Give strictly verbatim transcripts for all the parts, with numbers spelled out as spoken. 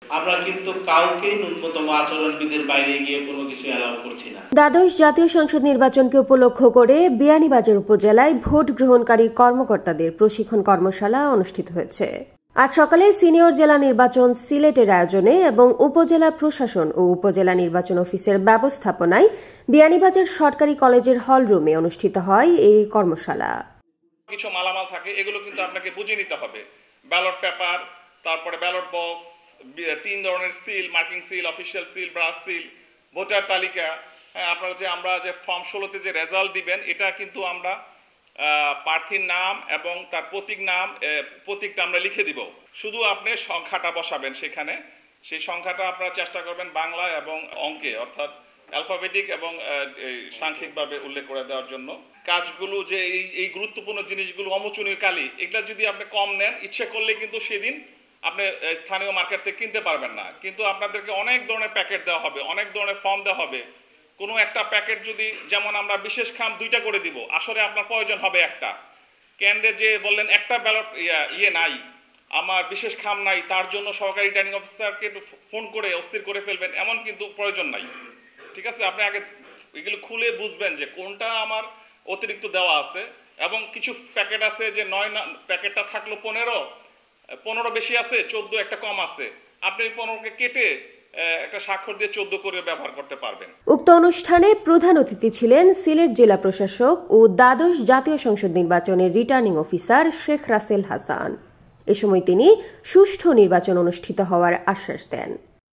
আমরা কিন্তু কাউকে ন্যূনতম আচরণবিধির বাইরে গিয়ে কোনো কিছু অ্যালাউ করছি না। দ্বাদশ জাতীয় সংসদ নির্বাচনকে উপলক্ষ করে বিয়ানীবাজার উপজেলায় ভোট গ্রহণকারী কর্মকর্তাদের প্রশিক্ষণ কর্মশালা অনুষ্ঠিত হয়েছে। আজ সকালে সিনিয়র জেলা নির্বাচন সিলেটের আয়োজনে এবং উপজেলা প্রশাসন ও উপজেলা নির্বাচন অফিসের ব্যবস্থাপনায় বিয়ানীবাজার সরকারি কলেজের হল রুমে অনুষ্ঠিত হয় এই কর্মশালা। কিছু মালামাল থাকে, এগুলো কিন্তু আপনাকে বুঝে নিতে হবে। ব্যালট পেপার, তারপরে ব্যালট বক্স, তিন ধরনের seal, marking seal, official seal, brush seal, voter তালিকা। হ্যাঁ, আপনারা যে আমরা যে ফর্ম ষোলোতে যে রেজাল্ট দিবেন, এটা কিন্তু আমরা প্রার্থীর নাম এবং তার প্রতীক নাম প্রতীকটা আমরা লিখে দিব। শুধু আপনি সংখ্যাটা বসাবেন সেখানে। সেই সংখ্যাটা আপনারা চেষ্টা করবেন বাংলা এবং অঙ্কে, অর্থাৎ অ্যালফাবেটিক এবং সাংখ্যিকভাবে উল্লেখ করে দেওয়ার জন্য। কাজগুলো যে এই এই গুরুত্বপূর্ণ জিনিসগুলো, অমোচনীয় কালি, এগুলা যদি আপনি কম নেন, ইচ্ছে করলে কিন্তু সেদিন আপনি স্থানীয় মার্কেট থেকে কিনতে পারবেন না। কিন্তু আপনাদেরকে অনেক ধরনের প্যাকেট দেওয়া হবে, অনেক ধরনের ফর্ম দেওয়া হবে। কোনো একটা প্যাকেট যদি, যেমন আমরা বিশেষ খাম দুইটা করে দিব, আসলে আপনার প্রয়োজন হবে একটা। কেন্দ্রে যে বললেন একটা ব্যালট ইয়ে নাই, আমার বিশেষ খাম নাই, তার জন্য সহকারী রিটার্নিং অফিসারকে ফোন করে অস্থির করে ফেলবেন, এমন কিন্তু প্রয়োজন নাই। ঠিক আছে, আপনি আগে এগুলো খুলে বুঝবেন যে কোনটা আমার অতিরিক্ত দেওয়া আছে। এবং কিছু প্যাকেট আছে যে নয় প্যাকেটটা থাকলো পনেরো, পনেরো বেশি আছে, চোদ্দ একটা কম আছে, আপনি পনেরোকে কেটে একটা স্বাক্ষর দিয়ে চোদ্দ করে ব্যবহার করতে পারবেন। উক্ত অনুষ্ঠানে প্রধান অতিথি ছিলেন সিলেট জেলা প্রশাসক ও দ্বাদশ জাতীয় সংসদ নির্বাচনের রিটার্নিং অফিসার শেখ রাসেল হাসান। এ সময় তিনি সুষ্ঠু নির্বাচন অনুষ্ঠিত হওয়ার আশ্বাস দেন।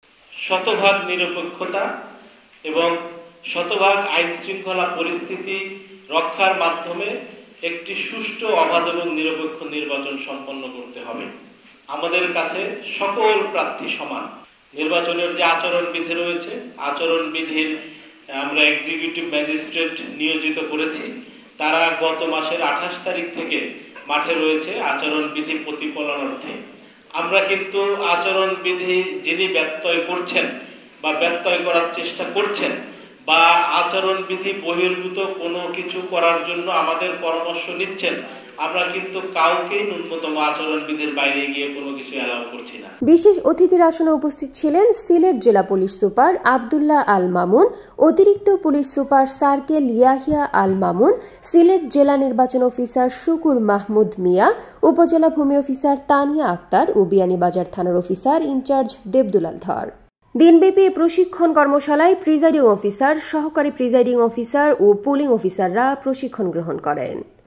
শতভাগ নিরপেক্ষতা এবং শতভাগ আইন শৃঙ্খলা পরিস্থিতি রক্ষার মাধ্যমে একটি সুষ্ঠু, অবাধ এবং নিরপেক্ষ নির্বাচন সম্পন্ন করতে হবে। আমাদের কাছে সকল প্রার্থী সমান। নির্বাচনের যে আচরণবিধি রয়েছে, আচরণবিধির আমরা এক্সিকিউটিভ ম্যাজিস্ট্রেট নিয়োজিত করেছি। তারা গত মাসের আঠাশ তারিখ থেকে মাঠে রয়েছে আচরণবিধি প্রতিপালনার্থে। আমরা কিন্তু আচরণবিধি যিনি ব্যত্যয় করছেন বা ব্যত্যয় করার চেষ্টা করছেন বা আচরণবিধি বহির্ভূত কোনো কিছু করার জন্য আমাদের পরামর্শ নিচ্ছেন, আমরা কিন্তু কাউকে ন্যূনতম আচরণবিধির বাইরে গিয়ে কোনো কিছু অ্যালাউ করছি না। বিশেষ অতিথির আসনে উপস্থিত ছিলেন সিলেট জেলা পুলিশ সুপার আব্দুল্লাহ আল মামুন, অতিরিক্ত police super circle Yahya Al Mamun, Sylhet জেলা নির্বাচন অফিসার শুকুর মাহমুদ মিয়া, উপজেলা ভূমি অফিসার তানিয়া আক্তার ও বিয়ানীবাজার থানার অফিসার ইনচার্জ দেবদুলাল ধর। দিনব্যাপী প্রশিক্ষণ কর্মশালায় প্রিজাইডিং অফিসার, সহকারী প্রিজাইডিং অফিসার ও পুলিং অফিসাররা প্রশিক্ষণ গ্রহণ করেন।